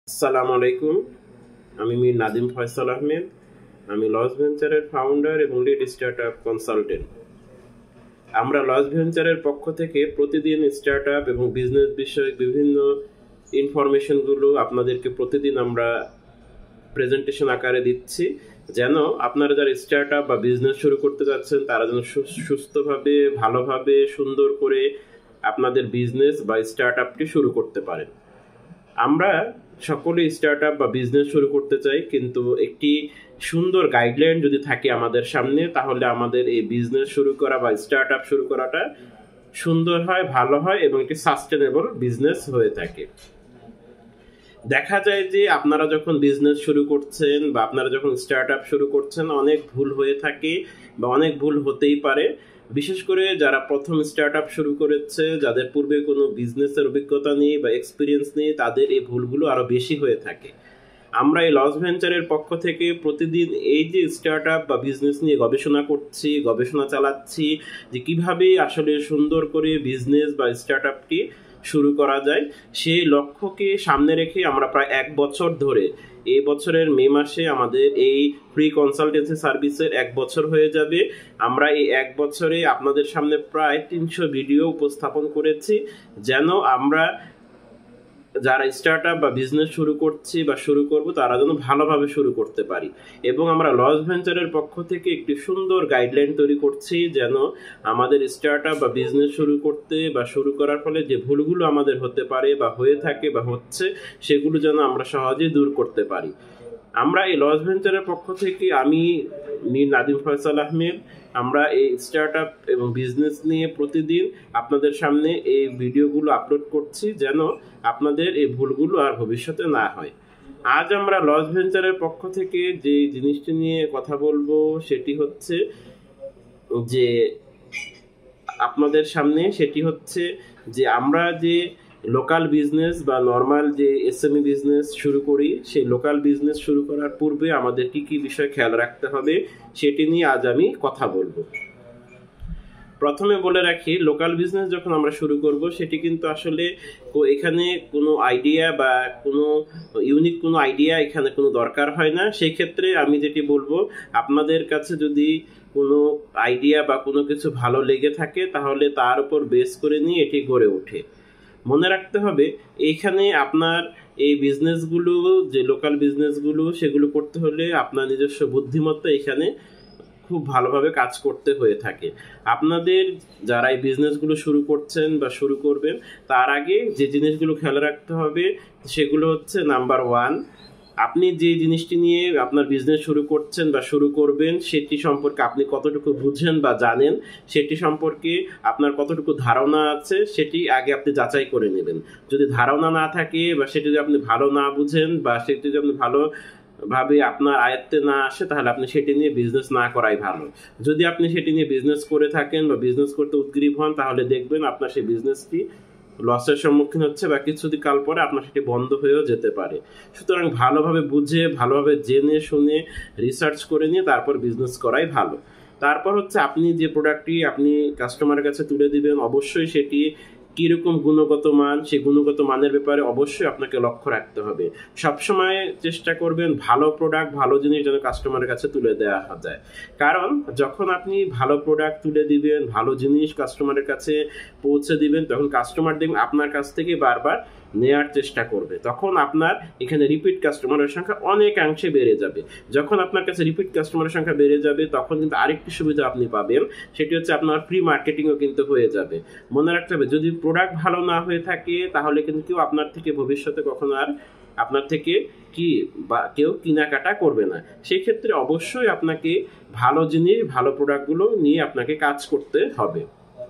আসসালামু আলাইকুম। আমি মীর নাদিম ফয়সাল আহমেদ। আমি লস ভেঞ্চারের ফাউন্ডার এবং লিড স্টার্টআপ কনসালটেন্ট। আমরা লস ভেঞ্চারের পক্ষ থেকে প্রতিদিন স্টার্টআপ এবং বিজনেস বিষয়ক বিভিন্ন ইনফরমেশনগুলো আপনাদেরকে প্রতিদিন আমরা প্রেজেন্টেশন আকারে দিচ্ছি, যেন আপনারা যারা স্টার্টআপ বা বিজনেস শুরু করতে যাচ্ছেন তারা যেন সুস্থভাবে, ভালোভাবে, সুন্দর করে আপনাদের বিজনেস বা স্টার্টআপটি শুরু করতে পারেন। আমরা সকলে স্টার্টআপ বা বিজনেস শুরু করতে চাই, কিন্তু একটি সুন্দর গাইডলাইন যদি থাকে আমাদের সামনে, তাহলে আমাদের এই বিজনেস শুরু করা বা স্টার্টআপ শুরু করাটা সুন্দর হয়, ভালো হয় এবং একটি সাস্টেনেবল বিজনেস হয়ে থাকে। দেখা যায় যে আপনারা যখন বিজনেস শুরু করছেন বা আপনারা যখন স্টার্টআপ শুরু করছেন, অনেক ভুল হয়ে থাকে বা অনেক ভুল হতেই পারে। বিশেষ করে যারা প্রথম স্টার্টআপ শুরু করেছে, যাদের পূর্বে কোনো বিজনেসের অভিজ্ঞতা নেই বা এক্সপিরিয়েন্স নেই, তাদের এই ভুলগুলো আরো বেশি হয়ে থাকে। আমরা এই লস ভেঞ্চারের পক্ষ থেকে প্রতিদিন এই যে স্টার্টআপ বা বিজনেস নিয়ে গবেষণা চালাচ্ছি যে কিভাবে আসলে সুন্দর করে বিজনেস বা স্টার্টআপটি শুরু করা যায়, সেই লক্ষ্যকে সামনে রেখে আমরা প্রায় 1 বছর ধরে, এই বছরের মে মাসে আমাদের এই ফ্রি কনসালটেন্সি সার্ভিসের 1 বছর হয়ে যাবে। আমরা এই 1 বছরে আপনাদের সামনে প্রায় 300 ভিডিও উপস্থাপন করেছি, যেন আমরা যারা স্টার্টআপ বা বিজনেস শুরু করছি বা শুরু করব তারা যেন ভালোভাবে শুরু করতে পারি। এবং আমরা লস ভেঞ্চারের পক্ষ থেকে একটি সুন্দর গাইডলাইন তৈরি করছি, যেন আমাদের স্টার্টআপ বা বিজনেস শুরু করতে বা শুরু করার ফলে যে ভুলগুলো আমাদের হতে পারে বা হয়ে থাকে বা হচ্ছে, সেগুলো যেন আমরা সহজেই দূর করতে পারি। আমরা এই লস ভেঞ্চারের পক্ষ থেকে, আমি মীর নাদিম ফয়সাল আহমেদ, আমরা এই স্টার্টআপ এবং বিজনেস নিয়ে প্রতিদিন আপনাদের সামনে এই ভিডিওগুলো আপলোড করছি, যেন আপনাদের এই ভুলগুলো আর ভবিষ্যতে না হয়। আজ আমরা লস ভেঞ্চারের পক্ষ থেকে যে জিনিসটি নিয়ে কথা বলবো সেটি হচ্ছে যে আপনাদের সামনে সেটি হচ্ছে যে আমরা যে লোকাল বিজনেস বা নর্মাল যে এসএমই বিজনেস শুরু করি, সেই লোকাল বিজনেস শুরু করার পূর্বে আমাদের কি কি বিষয় খেয়াল রাখতে হবে সেটি নিয়ে আজ আমি কথা বলবো। প্রথমে বলে রাখি, লোকাল বিজনেস যখন আমরা শুরু করব, সেটি কিন্তু আসলে এখানে কোনো আইডিয়া বা কোনো ইউনিক কোনো আইডিয়া এখানে কোনো দরকার হয় না। সেই ক্ষেত্রে আমি যেটি বলবো, আপনাদের কাছে যদি কোনো আইডিয়া বা কোনো কিছু ভালো লেগে থাকে, তাহলে তার উপর বেস করে নিয়ে এটি গড়ে ওঠে। মনে রাখতে হবে, এইখানে আপনার এই বিজনেসগুলো, যে লোকাল বিজনেসগুলো, সেগুলো করতে হলে আপনার নিজস্ব বুদ্ধিমত্তা এখানে খুব ভালোভাবে কাজ করতে হয়ে থাকে। আপনাদের যারা এই বিজনেসগুলো শুরু করছেন বা শুরু করবেন, তার আগে যে জিনিসগুলো খেয়াল রাখতে হবে সেগুলো হচ্ছে, নাম্বার 1, আপনি যে জিনিসটি নিয়ে আপনার বিজনেস শুরু করছেন বা শুরু করবেন, সেটি সম্পর্কে আপনি কতটুকু বুঝেন বা জানেন, সেটি সম্পর্কে আপনার কতটুকু ধারণা আছে, সেটি আগে আপনি যাচাই করে নেবেন। যদি ধারণা না থাকে বা সেটি যদি আপনি ভালো না বুঝেন বা সেটি যদি আপনি ভালো ভাবে আপনার আয়ত্তে না আসে, তাহলে আপনি সেটি নিয়ে বিজনেস না করাই ভালো। যদি আপনি সেটি নিয়ে বিজনেস করে থাকেন বা বিজনেস করতে উদ্গ্রীব হন, তাহলে দেখবেন আপনার সেই বিজনেসটি লসের সম্মুখীন হচ্ছে বা কিছুদিন কাল পরে আপনার সেটি বন্ধ হয়েও যেতে পারে। সুতরাং ভালোভাবে বুঝে, ভালোভাবে জেনে শুনে, রিসার্চ করে নিয়ে তারপর বিজনেস করাই ভালো। তারপর হচ্ছে, আপনি যে প্রোডাক্টটি আপনি কাস্টমারের কাছে তুলে দিবেন, অবশ্যই সেটি কীরকম গুণগত মান, সেই গুণগত মানের ব্যাপারে অবশ্যই আপনাকে লক্ষ্য রাখতে হবে। সবসময় চেষ্টা করবেন ভালো প্রোডাক্ট, ভালো জিনিস যেন কাস্টমারের কাছে তুলে দেওয়া যায়। কারণ যখন আপনি ভালো প্রোডাক্ট তুলে দিবেন, ভালো জিনিস কাস্টমারের কাছে পৌঁছে দিবেন, তখন কাস্টমার দেখবেন আপনার কাছ থেকে বারবার নেয়ার চেষ্টা করবে। তখন আপনার এখানে রিপিট কাস্টমারের সংখ্যা অনেকাংশে বেড়ে যাবে। যখন আপনার কাছে রিপিট কাস্টমারের সংখ্যা বেড়ে যাবে, তখন কিন্তু আরেকটি সুবিধা আপনি পাবেন, সেটি হচ্ছে আপনার ফ্রি মার্কেটিংও কিন্তু হয়ে যাবে। মনে রাখতে হবে, যদি প্রোডাক্ট ভালো না হয়ে থাকে, তাহলে কিন্তু কেউ আপনার থেকে ভবিষ্যতে কখনো আর আপনার থেকে কেউ কেনাকাটা করবে না। সেই ক্ষেত্রে অবশ্যই আপনাকে ভালো জিনিস, ভালো প্রোডাক্টগুলো নিয়ে আপনাকে কাজ করতে হবে।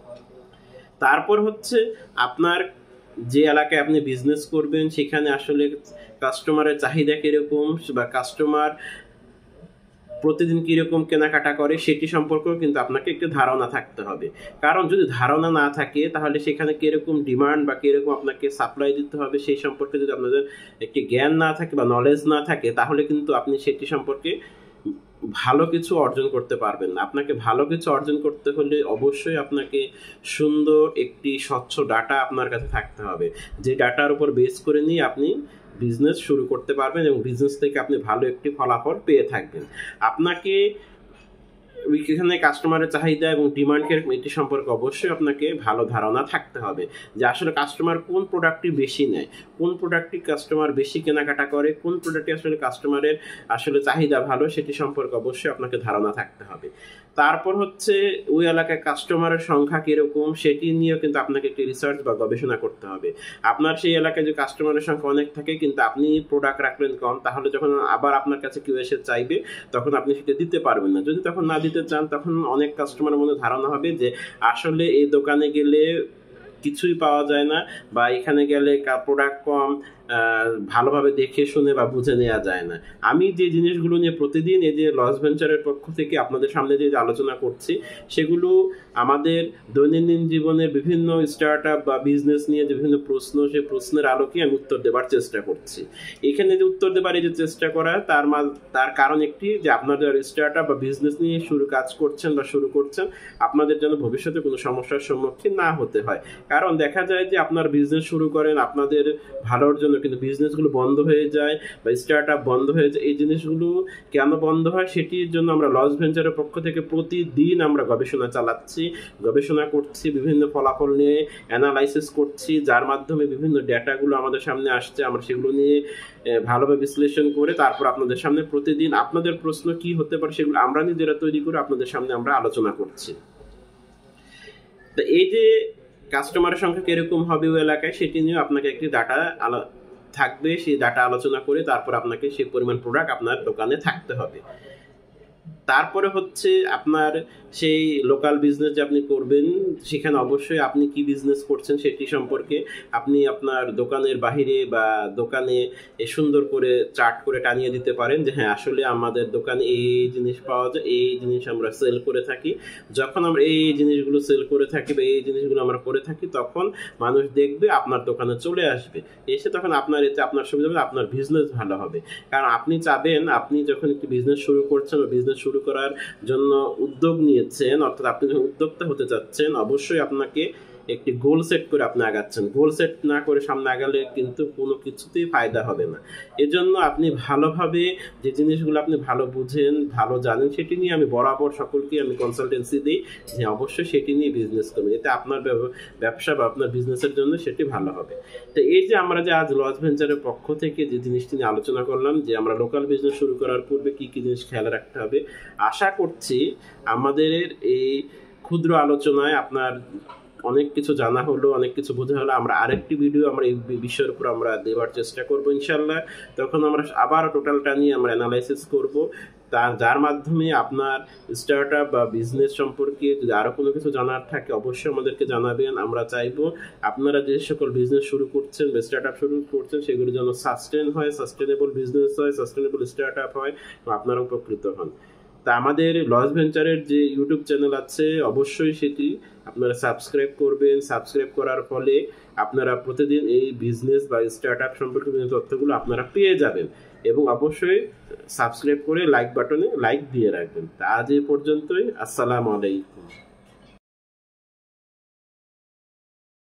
তারপর হচ্ছে, আপনার যে এলাকায় আপনি বিজনেস করবেন, সেখানে আসলে কাস্টমারের চাহিদা কিরকম বা কাস্টমার প্রতিদিন কিরকম কেনাকাটা করে, সেটি সম্পর্কেও কিন্তু আপনাকে একটু ধারণা থাকতে হবে। কারণ যদি ধারণা না থাকে, তাহলে সেখানে কিরকম ডিমান্ড বা কিরকম আপনাকে সাপ্লাই দিতে হবে, সেই সম্পর্কে যদি আপনাদের একটি জ্ঞান না থাকে বা নলেজ না থাকে, তাহলে কিন্তু আপনি সেটি সম্পর্কে ভালো কিছু অর্জন করতে পারবেন না। আপনাকে ভালো কিছু অর্জন করতে হলে অবশ্যই আপনাকে সুন্দর একটি স্বচ্ছ ডাটা আপনার কাছে থাকতে হবে, যে ডাটার উপর বেস করে নিয়ে আপনি বিজনেস শুরু করতে পারবেন এবং বিজনেস থেকে আপনি ভালো একটি ফলাফল পেয়ে থাকবেন। আপনাকে এখানে কাস্টমারের চাহিদা এবং ডিমান্ডের এটি সম্পর্কে অবশ্যই আপনাকে ভালো ধারণা থাকতে হবে যে আসলে কাস্টমার কোন প্রোডাক্টটি বেশি নেয়, কোন প্রোডাক্টটি কাস্টমার বেশি কেনাকাটা করে, কোন প্রোডাক্টটি আসলে কাস্টমারের আসলে চাহিদা ভালো সেটি সম্পর্কে অবশ্যই আপনাকে ধারণা থাকতে হবে। তারপর হচ্ছে ওই এলাকায় কাস্টমারের সংখ্যা কীরকম সেটি নিয়েও কিন্তু আপনাকে একটি রিসার্চ বা গবেষণা করতে হবে। আপনার সেই এলাকায় যে কাস্টমারের সংখ্যা অনেক থাকে কিন্তু আপনি প্রোডাক্ট রাখলেন কম, তাহলে যখন আবার আপনার কাছে কেউ এসে চাইবে তখন আপনি সেটা দিতে পারবেন না। যদি তখন না দিতে চান তখন অনেক কাস্টমারের মধ্যে ধারণা হবে যে আসলে এই দোকানে গেলে কিছুই পাওয়া যায় না বা এখানে গেলে প্রোডাক্ট কম, ভালোভাবে দেখে শুনে বা বুঝে নেওয়া যায় না। আমি যে জিনিসগুলো নিয়ে প্রতিদিন এই যে লস ভেঞ্চারের পক্ষ থেকে আপনাদের সামনে যে আলোচনা করছি সেগুলো আমাদের দৈনন্দিন জীবনে বিভিন্ন স্টার্ট আপ বা বিজনেস নিয়ে যে বিভিন্ন প্রশ্ন, সেই প্রশ্নের আলোকে আমি উত্তর দেবার চেষ্টা করছি। এখানে যে উত্তর দেবার এই যে চেষ্টা করা তার কারণ একটি যে আপনারা যারা স্টার্ট আপ বা বিজনেস নিয়ে কাজ করছেন বা শুরু করছেন আপনাদের যেন ভবিষ্যতে কোনো সমস্যার সম্মুখীন না হতে হয়। কারণ দেখা যায় যে আপনার বিজনেস শুরু করেন আপনাদের ভালোর জন্য, কিন্তু বিজনেসগুলো বন্ধ হয়ে যায় বা স্টার্ট আপ বন্ধ হয়ে যায়। এই জিনিসগুলো কেন বন্ধ হয় সেটির জন্য আমরা লস ভেঞ্চারের পক্ষ থেকে প্রতিদিন আমরা গবেষণা চালাচ্ছি, গবেষণা করছি, বিভিন্ন ফলাফল নিয়ে অ্যানালাইসিস করছি, যার মাধ্যমে বিভিন্ন ডেটাগুলো আমাদের সামনে আসছে আমরা সেগুলো নিয়ে ভালোভাবে বিশ্লেষণ করে তারপর আপনাদের সামনে প্রতিদিন আপনাদের প্রশ্ন কি হতে পারে সেগুলো আমরা নিজেরা তৈরি করে আপনাদের সামনে আমরা আলোচনা করছি। তো এই যে কাস্টমারের সংখ্যা কিরকম হবে ওই এলাকায় সেটি নিয়ে আপনাকে একটি ডাটা থাকবে, সেই ডাটা আলোচনা করে তারপর আপনাকে সেই পরিমাণ প্রোডাক্ট আপনার দোকানে থাকতে হবে। তারপরে হচ্ছে আপনার সেই লোকাল বিজনেস যে আপনি করবেন সেখানে অবশ্যই আপনি কি বিজনেস করছেন সেটি সম্পর্কে আপনি আপনার দোকানের বাহিরে বা দোকানে সুন্দর করে চার্ট করে টানিয়ে দিতে পারেন যে হ্যাঁ আসলে আমাদের দোকানে এই জিনিস পাওয়া যায়, এই জিনিস আমরা সেল করে থাকি। যখন আমরা এই জিনিসগুলো সেল করে থাকি বা এই জিনিসগুলো আমরা করে থাকি তখন মানুষ দেখবে, আপনার দোকানে চলে আসবে, এসে তখন আপনার এতে আপনার সুবিধা হবে, আপনার বিজনেস ভালো হবে। কারণ আপনি চাবেন আপনি যখন একটি বিজনেস শুরু করছেন বা বিজনেস শুরু করার জন্য উদ্যোগ নিয়েছেন, অর্থাৎ আপনি যখন উদ্যোক্তা হতে চাচ্ছেন অবশ্যই আপনাকে একটি গোল সেট করে আপনি আগাচ্ছেন। গোল সেট না করে সামনে আগালে কিন্তু কোনো কিছুতেই ফায়দা হবে না। এজন্য আপনি ভালোভাবে যে জিনিসগুলো আপনি ভালো বুঝেন, ভালো জানেন সেটি নিয়ে আমি বরাবর সকলকে আমি কনসালটেন্সি দিই যে অবশ্যই সেটি নিয়ে বিজনেস করবেন, এতে আপনার ব্যবসা বা আপনার বিজনেসের জন্য সেটি ভালো হবে। তো এই যে আমরা যে আজ লস ভেঞ্চারের পক্ষ থেকে যে জিনিসটি নিয়ে আলোচনা করলাম যে আমরা লোকাল বিজনেস শুরু করার পূর্বে কি কি জিনিস খেয়াল রাখতে হবে, আশা করছি আমাদের এই ক্ষুদ্র আলোচনায় আপনার অনেক কিছু জানা হলো, অনেক কিছু বোঝা হলো। আমরা আরেকটি ভিডিও আমরা এই বিষয়ের উপর আমরা দেওয়ার চেষ্টা করবো ইনশাল্লাহ। তখন আমরা আবার টোটালটা নিয়ে আমরা অ্যানালাইসিস করব, যার মাধ্যমে আপনার স্টার্ট আপ বা বিজনেস সম্পর্কে যদি আরও কোনো কিছু জানার থাকে অবশ্যই আমাদেরকে জানাবেন। আমরা চাইবো আপনারা যে সকল বিজনেস শুরু করছেন বা স্টার্ট আপ শুরু করছেন সেগুলো যেন সাস্টেনেবল বিজনেস হয়, সাস্টেনেবল স্টার্ট আপ হয়, আপনারা উপকৃত হন। তা আমাদের লস ভেঞ্চারের যে ইউটিউব চ্যানেল আছে অবশ্যই সেটি আপনারা সাবস্ক্রাইব করবেন। সাবস্ক্রাইব করার ফলে আপনারা প্রতিদিন এই বিজনেস বা স্টার্ট আপ সম্পর্কে বিভিন্ন তথ্যগুলো আপনারা পেয়ে যাবেন এবং অবশ্যই সাবস্ক্রাইব করে লাইক বাটনে লাইক দিয়ে রাখবেন। তা আজ এই পর্যন্তই। আসসালামু আলাইকুম।